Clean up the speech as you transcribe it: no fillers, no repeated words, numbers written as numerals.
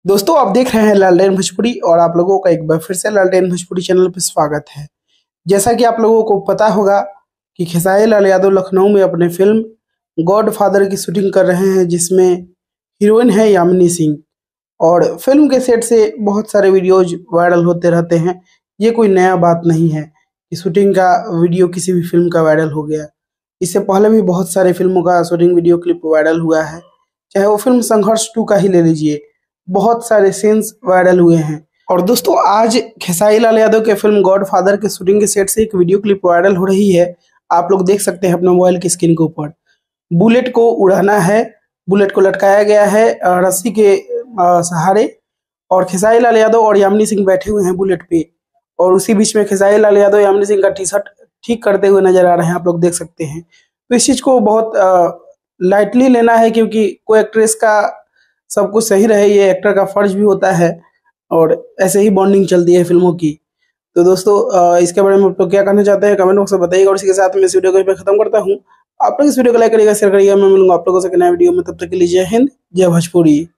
दोस्तों आप देख रहे हैं लालटेन भोजपुरी और आप लोगों का एक बार फिर से लालटेन भोजपुरी चैनल पर स्वागत है। जैसा कि आप लोगों को पता होगा कि खेसारी लाल यादव लखनऊ में अपने फिल्म गॉड फादर की शूटिंग कर रहे हैं, जिसमें हीरोइन है यामिनी सिंह। और फिल्म के सेट से बहुत सारे वीडियोज वायरल होते रहते हैं। ये कोई नया बात नहीं है कि शूटिंग का वीडियो किसी भी फिल्म का वायरल हो गया। इससे पहले भी बहुत सारे फिल्मों का शूटिंग वीडियो क्लिप वायरल हुआ है। चाहे वो फिल्म संघर्ष 2 का ही ले लीजिए, बहुत सारे सीन्स वायरल हुए हैं। और दोस्तों आज खेसारी लाल यादव के फिल्म गॉड फादर के शूटिंग के सेट से एक वीडियो क्लिप वायरल हो रही है। आप लोग देख सकते हैं अपने मोबाइल की स्क्रीन के ऊपर। बुलेट को उड़ाना है, बुलेट को लटकाया गया है रस्सी के सहारे, और खेसारी लाल यादव और यामिनी सिंह बैठे हुए हैं बुलेट पे। और उसी बीच में खेसारी लाल यादव यामिनी सिंह का टी शर्ट ठीक करते हुए नजर आ रहे हैं, आप लोग देख सकते हैं। तो इस चीज को बहुत लाइटली लेना है, क्योंकि कोई एक्ट्रेस का सब कुछ सही रहे, ये एक्टर का फर्ज भी होता है। और ऐसे ही बॉन्डिंग चलती है फिल्मों की। तो दोस्तों इसके बारे में आप लोग क्या कहना चाहते हैं कमेंट बॉक्स में बताइएगा। और इसके साथ में इस वीडियो को खत्म करता हूँ। आप लोग इस वीडियो को लाइक करिएगा, शेयर करिएगा। मैं मिलूंगा आप लोगों से नए वीडियो में, तब तक के लिए जय हिंद, जय भोजपुरी।